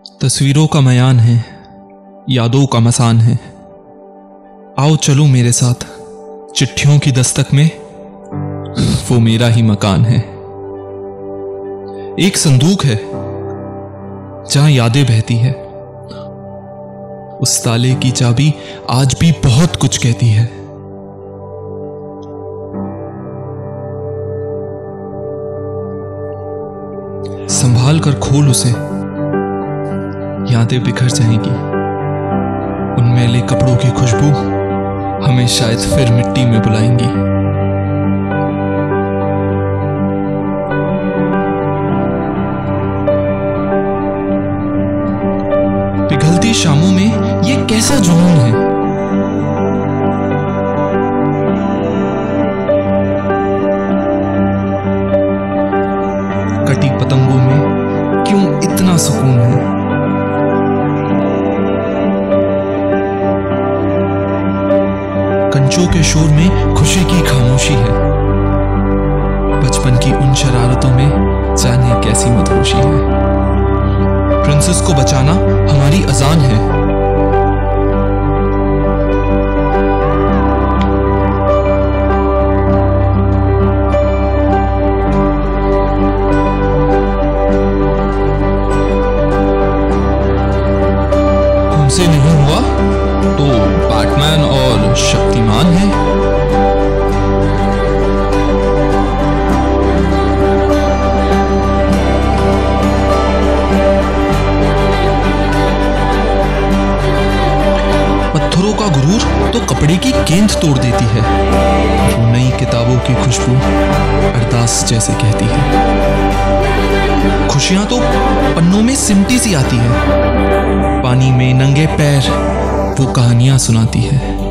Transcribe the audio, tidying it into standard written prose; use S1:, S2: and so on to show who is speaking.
S1: तस्वीरों का मयान है, यादों का मसान है। आओ चलो मेरे साथ, चिट्ठियों की दस्तक में वो मेरा ही मकान है। एक संदूक है जहां यादें बहती है, उस ताले की चाबी आज भी बहुत कुछ कहती है। संभाल कर खोल उसे, यादें बिखर जाएंगी। उन मैले कपड़ों की खुशबू हमें शायद फिर मिट्टी में बुलाएंगी। पिघलती शामों में ये कैसा जुनून है, कटी पतंगों में क्यों इतना सुकून है। कंचों के शोर में खुशी की खामोशी है, बचपन की उन शरारतों में जाने कैसी मदहोशी है। प्रिंसेस को बचाना हमारी अजान है, हमसे नहीं हुआ तो बैटमैन और शक्तिमान है। पत्थरों का गुरूर तो कपड़े की गेंद तोड़ देती है, वो नई किताबों की खुशबू अरदास जैसे कहती है। खुशियां तो पन्नों में सिमटी सी आती है, पानी में नंगे पैर वो कहानियां सुनाती है।